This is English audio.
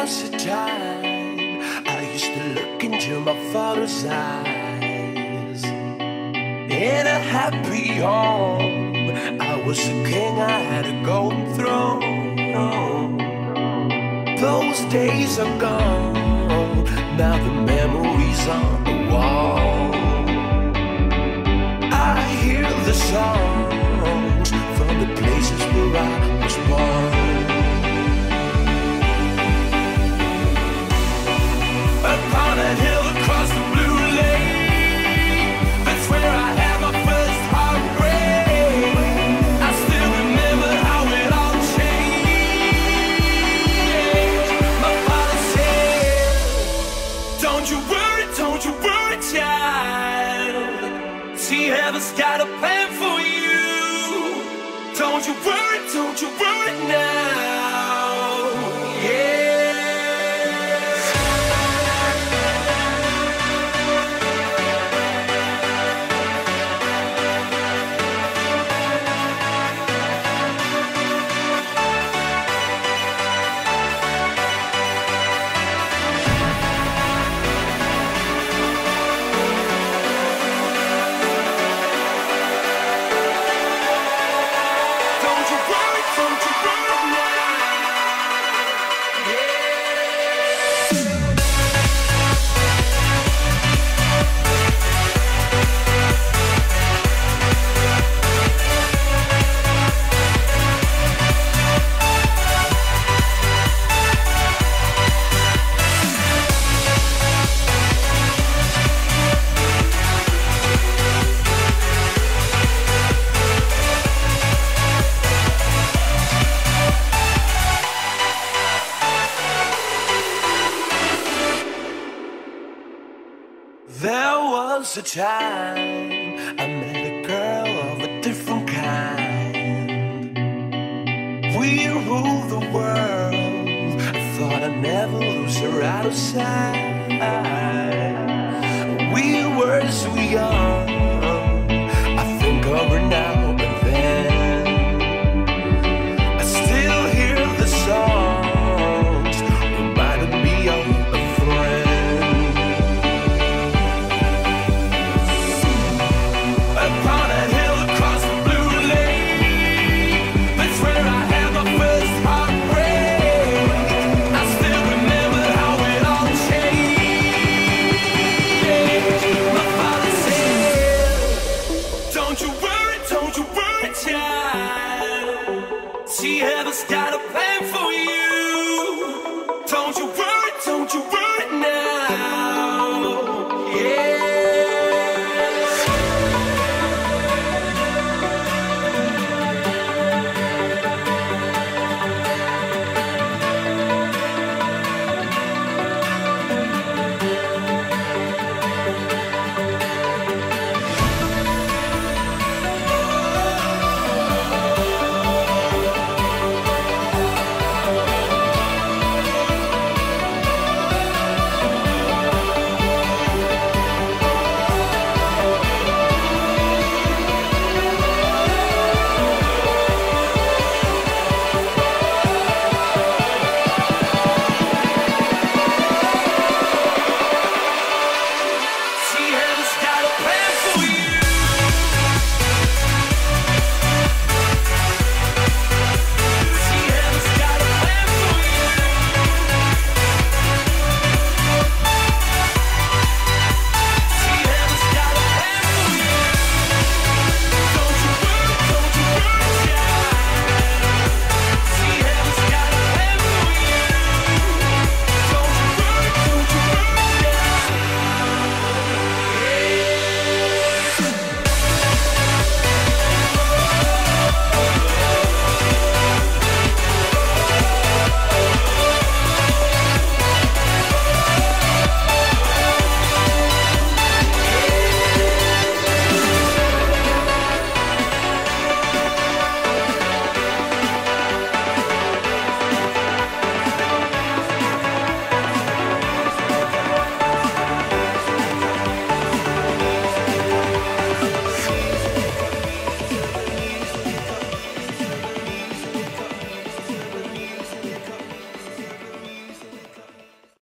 was a time I used to look into my father's eyes. In a happy home, I was a king, I had a golden throne. Those days are gone, now the memories on the wall. I hear the songs from the places where I was born. Upon a hill across the blue lake, that's where I had my first heartbreak. I still remember how it all changed. My father said, don't you worry, child. See, heaven's got a plan for you. Don't you worry now. Yeah. There was a time I met a girl of a different kind. We ruled the world, I thought I'd never lose her out of sight. We were so young, I think of her now and then. I still hear the songs, reminding me of a friend. Upon a hill across the blue lake, that's where I had my first heartbreak. I still remember how it all changed. My father said, don't you worry, child. See, heaven's got a plan for you.